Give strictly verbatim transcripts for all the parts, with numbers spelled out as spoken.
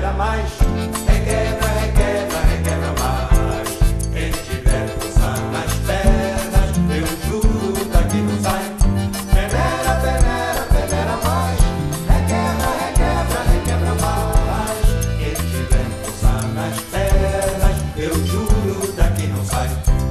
peneira mais. Requebra, requebra, requebra mais. Quem tiver força nas pernas, eu juro daqui não sai. Peneira, peneira, peneira mais. Requebra, requebra, requebra mais. Quem tiver força nas pernas, eu juro daqui não sai.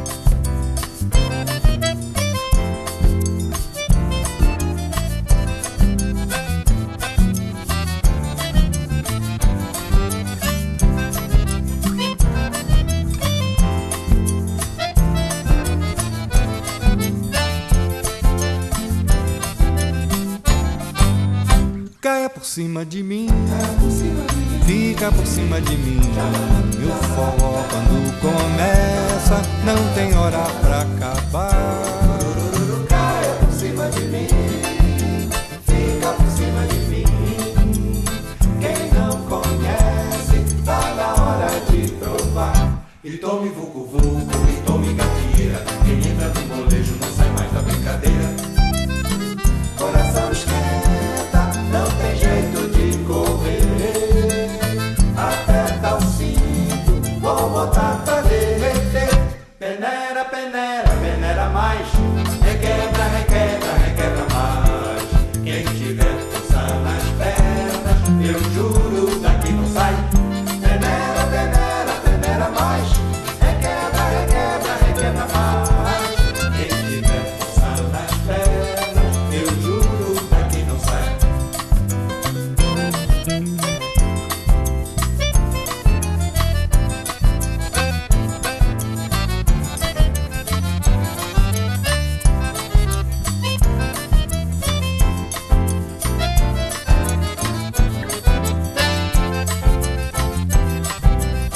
Caia por cima de mim, fica por cima de mim. E o forró quando começa não tem hora pra acabar. Caia por cima de mim, fica por cima de mim. Quem não conhece, tá na hora de provar. E tome vucu vucu, e tome gafieira. Quem entra no molejo não sai mais da brincadeira. Coração esquenta, não tem jeito de correr. Aperta o cinto, vou botar pra derreter. Peneira, peneira, peneira mais. Requebra, requebra, requebra mais. Quem tiver força nas pernas, eu juro daqui não sai. Peneira, peneira, peneira mais. Requebra, requebra, requebra mais. Quem tiver força nas pernas, eu juro daqui não sai.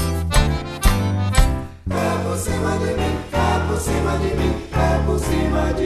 É por cima de mim, é por cima de mim, é por cima de